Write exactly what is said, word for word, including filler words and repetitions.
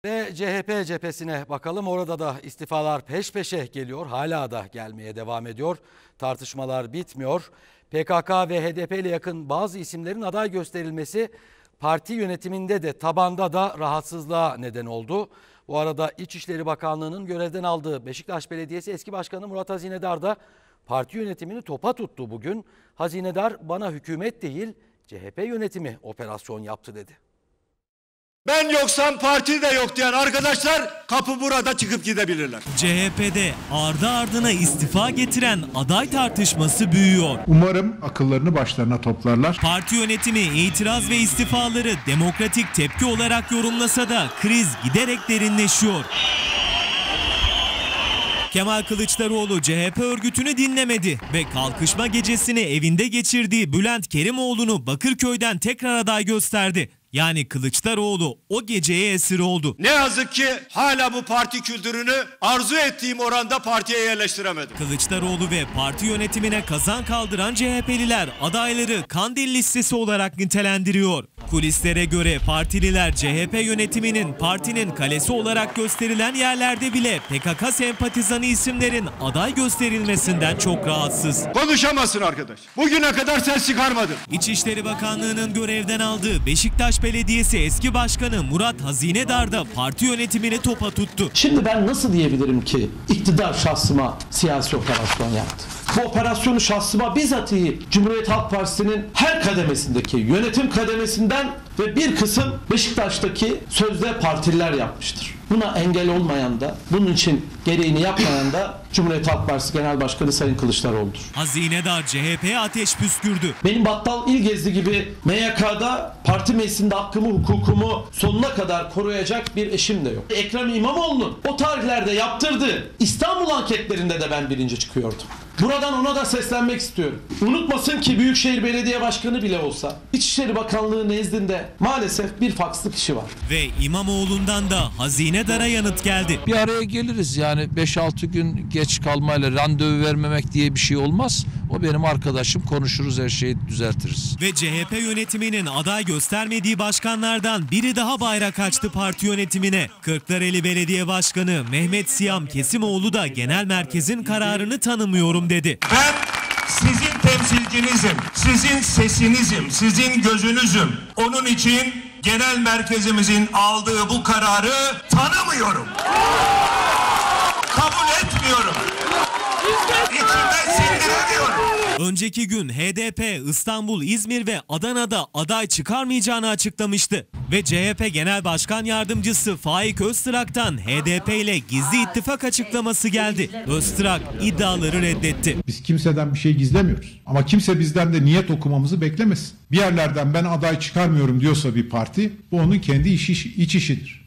Ve C H P cephesine bakalım. Orada da istifalar peş peşe geliyor. Hala da gelmeye devam ediyor. Tartışmalar bitmiyor. P K K ve H D P ile yakın bazı isimlerin aday gösterilmesi parti yönetiminde de tabanda da rahatsızlığa neden oldu. Bu arada İçişleri Bakanlığı'nın görevden aldığı Beşiktaş Belediyesi eski başkanı Murat Hazinedar da parti yönetimini topa tuttu bugün. Hazinedar bana hükümet değil C H P yönetimi operasyon yaptı dedi. Ben yoksam parti de yok diyen arkadaşlar kapı burada çıkıp gidebilirler. C H P'de ardı ardına istifa getiren aday tartışması büyüyor. Umarım akıllarını başlarına toplarlar. Parti yönetimi itiraz ve istifaları demokratik tepki olarak yorumlasa da kriz giderek derinleşiyor. Kemal Kılıçdaroğlu C H P örgütünü dinlemedi ve kalkışma gecesini evinde geçirdiği Bülent Kerimoğlu'nu Bakırköy'den tekrar aday gösterdi. Yani Kılıçdaroğlu o geceye esir oldu. Ne yazık ki hala bu parti kültürünü arzu ettiğim oranda partiye yerleştiremedim. Kılıçdaroğlu ve parti yönetimine kazan kaldıran C H P'liler adayları Kandil listesi olarak nitelendiriyor. Kulislere göre partililer C H P yönetiminin partinin kalesi olarak gösterilen yerlerde bile P K K sempatizanı isimlerin aday gösterilmesinden çok rahatsız. Konuşamazsın arkadaş. Bugüne kadar ses çıkarmadın. İçişleri Bakanlığı'nın görevden aldığı Beşiktaş Belediyesi eski başkanı Murat Hazinedar da parti yönetimini topa tuttu. Şimdi ben nasıl diyebilirim ki iktidar şahsıma siyasi operasyon yaptı? Bu operasyonu şahsıma bizatihi Cumhuriyet Halk Partisi'nin her kademesindeki yönetim kademesinden ve bir kısım Beşiktaş'taki sözde partililer yapmıştır. Buna engel olmayan da, bunun için gereğini yapmayan da Cumhuriyet Halk Partisi Genel Başkanı Sayın Kılıçdaroğlu'dur. Hazinedar C H P'ye ateş püskürdü. Benim Battal İlgezdi gibi M Y K'da parti meclisinde hakkımı, hukukumu sonuna kadar koruyacak bir eşim de yok. Ekrem İmamoğlu'nun o tarihlerde yaptırdığı İstanbul anketlerinde de ben birinci çıkıyordum. Buradan ona da seslenmek istiyorum. Unutmasın ki Büyükşehir Belediye Başkanı bile olsa İçişleri Bakanlığı nezdinde maalesef bir fakslı kişi var. Ve İmamoğlu'ndan da Hazinedar'a yanıt geldi. Bir araya geliriz yani beş altı gün geç kalmayla randevu vermemek diye bir şey olmaz. O benim arkadaşım, konuşuruz, her şeyi düzeltiriz. Ve C H P yönetiminin aday göstermediği başkanlardan biri daha bayrak açtı parti yönetimine. Kırklareli Belediye Başkanı Mehmet Siyam Kesimoğlu da genel merkezin kararını tanımıyorum dedi. Ben sizin temsilcinizim, sizin sesinizim, sizin gözünüzüm. Onun için genel merkezimizin aldığı bu kararı tanımıyorum. Kabul etmiyorum. İçimden sindiremiyorum. Önceki gün H D P İstanbul, İzmir ve Adana'da aday çıkarmayacağını açıklamıştı. Ve C H P Genel Başkan Yardımcısı Faik Öztrak'tan H D P ile gizli ittifak açıklaması geldi. Öztrak iddiaları reddetti. Biz kimseden bir şey gizlemiyoruz. Ama kimse bizden de niyet okumamızı beklemesin. Bir yerlerden ben aday çıkarmıyorum diyorsa bir parti, bu onun kendi işi, iç işidir.